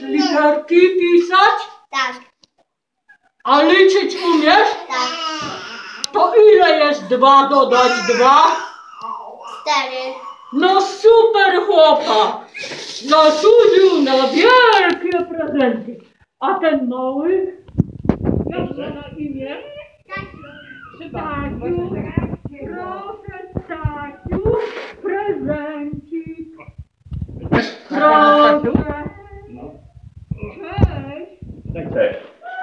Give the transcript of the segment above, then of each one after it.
literki pisać? Tak. A liczyć umiesz? Tak. To ile jest 2 dodać 2? 4. No super chłopak! Zasłużył na wielkie prezenty. A ten mały? Jak ma na imię? Stasiu. Proszę Stasiu, prezencik. Proszę. Cześć. Cześć.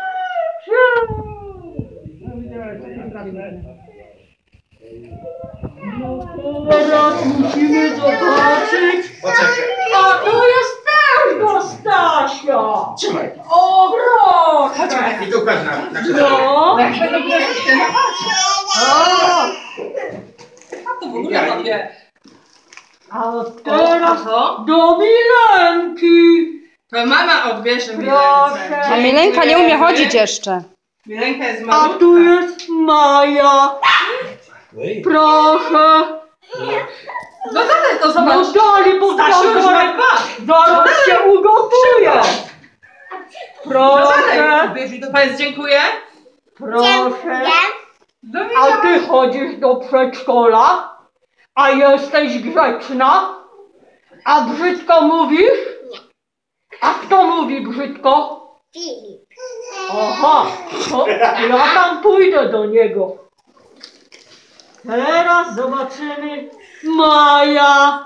No teraz musimy zobaczyć. Poczekaj. A to jest też do Stasia. Trzymaj. O, proszę. I tu patrz na No. Jak będą prezenty na chacie. O. A to w ogóle tobie. A teraz Co? do Milenki. To mama odbierze Proszę. Milence. A Milenka nie umie chodzić jeszcze. Milenka jest A malutka. tu jest Maja. Proszę. No dalej, to No zobacz. dali, bo Stasiu już ma 2. zaraz się ugotuje. No dalej, Proszę. odbierz i to powiedz dziękuję. Proszę. Do A widzenia. ty chodzisz do przedszkola? A jesteś grzeczna? A brzydko mówisz? A kto mówi brzydko? Filip. Aha, to ja tam pójdę do niego. Teraz zobaczymy Maja.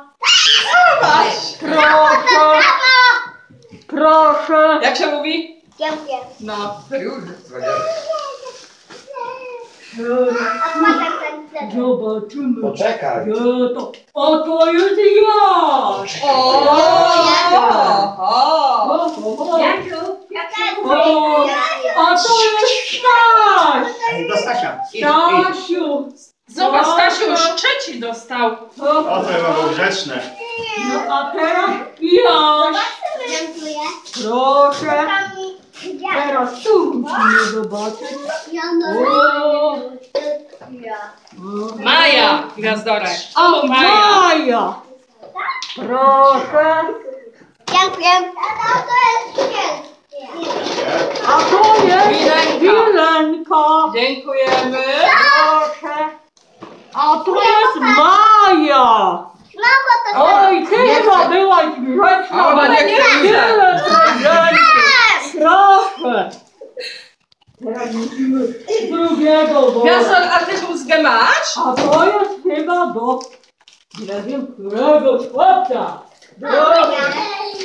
Proszę. Proszę. Jak się mówi? Dziękuję. No, to już. A potem ten chleb. Zobaczymy. Poczekaj. Gdzie to? Oto jest Jaś. O, a to jest Staś. Ej, do Stasia. Idź, idź. Stasiu. Zobacz, Stasiu już 3 dostał. O, to chyba było grzeczne. No a teraz Jaś. Dziękuję. Proszę. Teraz tu musimy zobaczyć. O, Maja, gwiazdorek. a Maja. Proszę. Dziękuję. Tata, to jest pięknie. A to jest Wilenka. Wilenka. Dziękujemy. Proszę. A to jest Maja. Mamo, to Oj, ty chyba byłaś grzeczna. Ona nie chce Tyle prezentów. Proszę. Teraz musimy drugiego, bo... Gwiazdor, a ty bluzgę masz? A to jest chyba do... Nie wiem, którego chłopca. Proszę.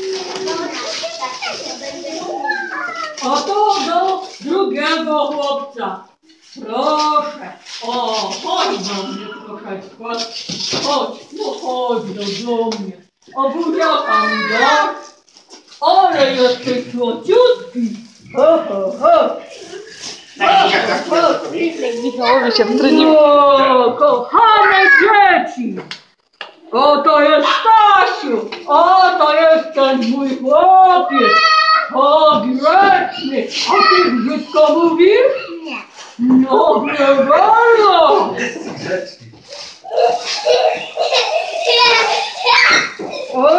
A to do drugiego chłopca. Proszę. O, chodź do mnie troszeczkę. Chodź, no chodź do mnie. O, buziaka mi dasz. Ale jesteś słociutki. Ho, ho, ho. Michałowi się wtrynił. O, kochane dzieci. O, to jest Stasiu. O, to jest ten mój chłopiec. O, grzeczny. A ty brzydko mówisz? Nie. No, nie wolno. O,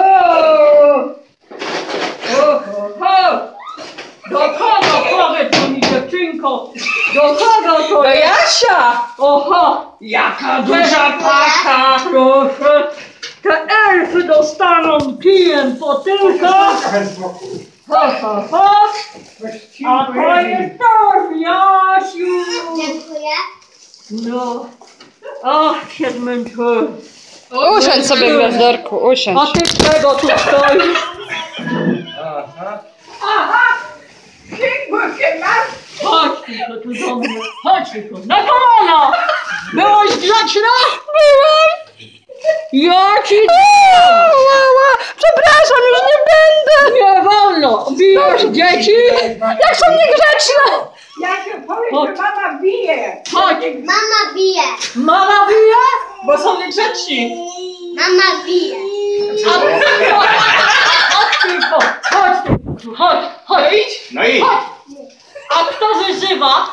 ho. Do kogo, powiedz mi dziewczynko, do kogo to Do jest? Jasia. Oho, Jaka duża paka. proszę, te elfy dostaną kijem po tyłkach, Trochę z boku. ha, ha, ha, a to jest to, Jasiu. Dziękuję. No, ach, się zmęczyłem. Usiądź sobie, Gwiazdorku, usiądź. A ty czego tu stoisz? Chodź tylko tu do mnie, chodź tylko, na kolana! Byłaś grzeczna? Byłam! Ja ci Przepraszam, już nie będę! nie wolno! Bijesz dzieci? Jak są niegrzeczne! Ja się powiem, Chodź. że mama bije. Chodź! Mama bije. Mama bije? Bo są niegrzeczni. Mama bije. Chodź tylko! Chodź tylko! Chodź! Chodź! Idź. No i Chodź! A kto wyzywa?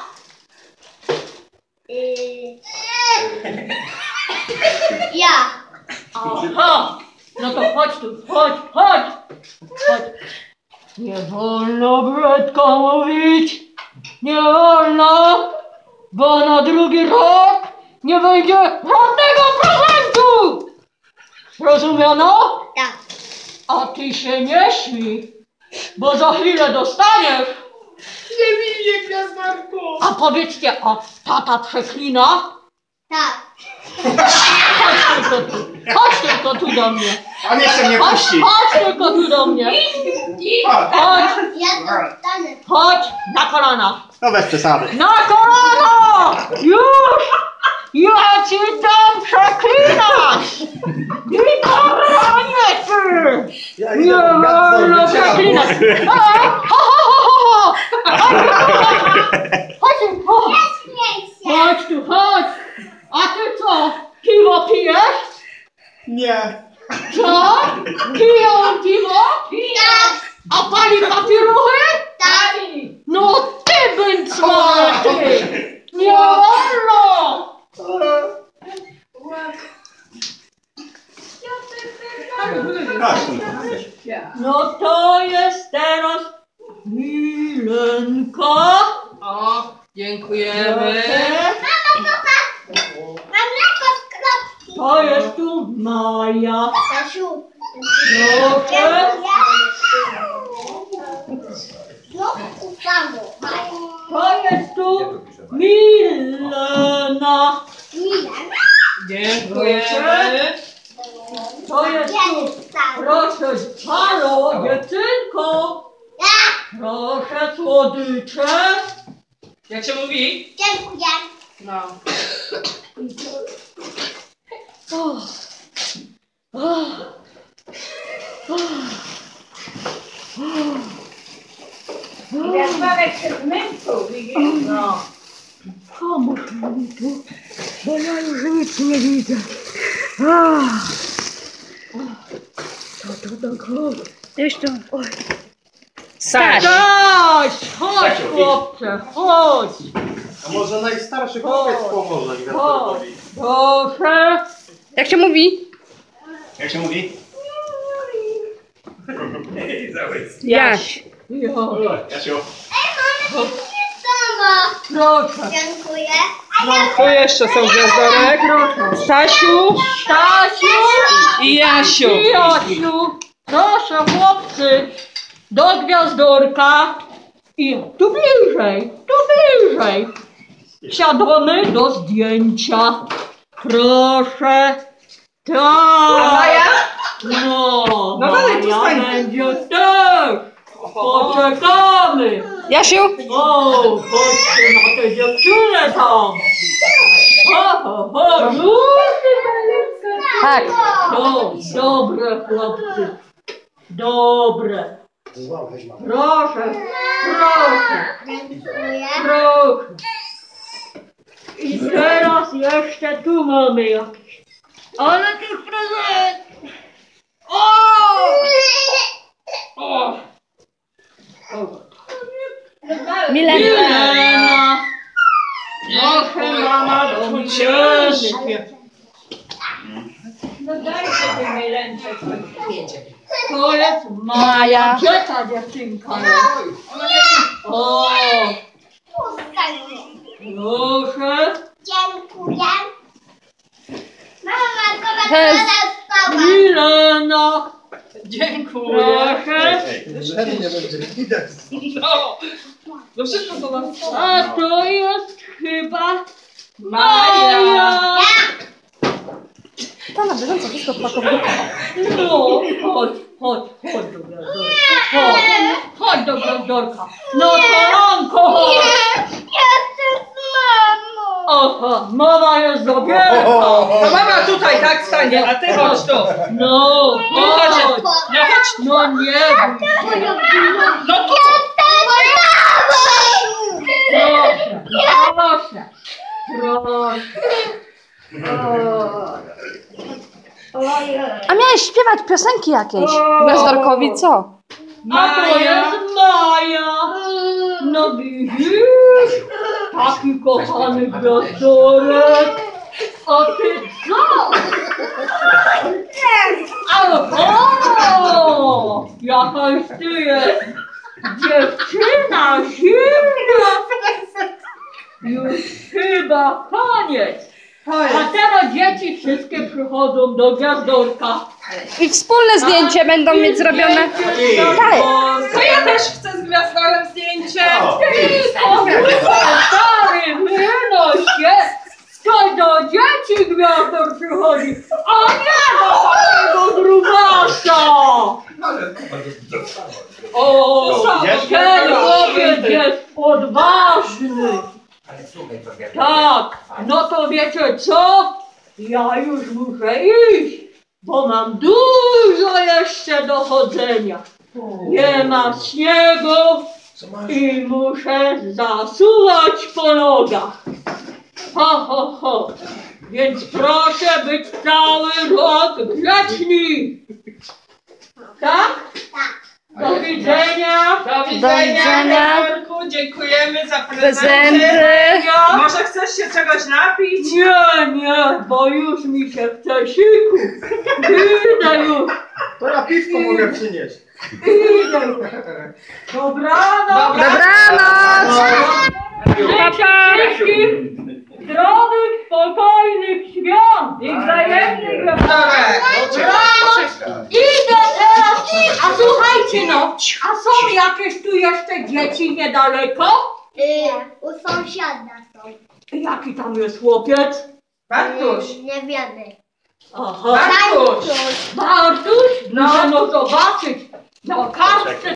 Ja. Aha! No to chodź tu, chodź, chodź! Chodź! Nie wolno brzydko mówić. Nie wolno, bo na drugi rok nie będzie żadnego prezentu. Zrozumiano? Tak. A ty się nie śmiej, bo za chwilę dostaniesz. Nie widzę gwiazdorku. A powiedzcie, a tata przeklina? Tak. Chodź tylko tu do mnie. On nie chce mnie puścić. Chodź tylko tu do mnie. Chodź. Chodź, Ja dostanę. chodź na kolana. No bez przesady. Na kolana! Już! Ja ci dam przeklinać! I kochanie ty! Nie wolno przeklinać! Chodź tu, chodź! Śmiej się. Chodź tu, chodź! A ty co? Piwo pijesz? Nie. Co? Piją piwo? Tak. A pali papieruchy? Tak. No ty bęcmale ty! Nie wolno! No to jest teraz Milenka. O, dziękujemy. Mamo, popatrz. Mam mleko z kropki. To jest tu Maja. Stasiu. Proszę. Znowu upadło. To jest tu Milena. Milan. Dziękujemy. To jest tu. Proszę, halo, dziewczynko. Proszę, słodycze. Jak się mówi? Dziękuję. No. Gwiazdorek się zmęczył, widzisz? No. Pomóż mi tu, bo ja już nic nie widzę. Co to tak chodzi? Jeszcze. Staś! Staś, chodź chłopcze, chodź. A może najstarszy chłopiec pomoże gwiazdorkowi? Proszę. Jak się mówi? Jak się mówi? Jaś. Jo, Jasiu. proszę. Dziękuję. Tu jeszcze są gwiazdorek. Stasiu Stasiu i Jasiu. i Jasiu. Proszę chłopcy, do gwiazdorka. I tu bliżej, tu bliżej. Siadamy do zdjęcia. Proszę. Tak. A Maja? No, No dalej, tu Maja stań. będzie też. Poczekamy. Jasiu? O, chodźcie na tę dziewczynę tam. Ho, już? Tak. Dobre chłopcy. Dobre. Proszę, proszę, Dziękuję. proszę. I teraz jeszcze tu mamy jakieś. Ale tych prezentów. O! Milenka. Milena. Proszę mama do mnie. No daj sobie Milence coś zdjęcie. To jest Maja. Gdzie ta dziewczynka jest? O! Proszę. Dziękuję. Mama, zobacz, To jest- ona spała. Milena. Dziękuję. Proszę. No. No wszystko to nas. A to jest chyba Maja. Maja. To na bieżąco wszystko pakowało. No, chodź do gwiazdorka. Chodź do gwiazdorka. No kolanko, chodź. Jestem z mamą. Aha, mama jest zabiera. To mama tutaj tak stanie, a ty chodź tu. No, No chodź. chodź. No chodź. No nie bój się. No tu. Proszę, proszę. A miałeś śpiewać piosenki jakieś? Gwiazdorkowi co? A to jest Maja. No widzisz? Taki kochany gwiazdorek. A ty co? Ale o! Jakaś ty jest Dziewczyna zimna. Już chyba koniec. A teraz dzieci wszystkie przychodzą do gwiazdorka. I wspólne zdjęcie będą mieć zrobione. Dalej. To ja też chcę z gwiazdorem zdjęcie. Stary, wynoś się! To do dzieci gwiazdor przychodzi, a nie do takiego grubasa! O, ten chłopiec jest odważny. Tak, no to wiecie co? Ja już muszę iść, bo mam dużo jeszcze do chodzenia. Nie ma śniegu i muszę zasuwać po nogach. Ho, ho. Więc proszę być cały rok grzeczni. Tak? Do widzenia. Do widzenia. Gwiazdorku. Dziękujemy za prezenty. Może chcesz się czegoś napić? Nie, bo już mi się chce siku. Idę już. To ja piwko mogę przynieść. Idę już. Dobranoc. Dobranoc! Życzę wszystkim zdrowych, spokojnych świąt i wzajemnych Dobra. Idę teraz, a słuchajcie no, a są jakieś tu jeszcze dzieci niedaleko? U sąsiada są. Jaki tam jest chłopiec? Bartuś. Nie wiemy. Aha, Bartuś. Bartuś? No zobaczyć. Na kartce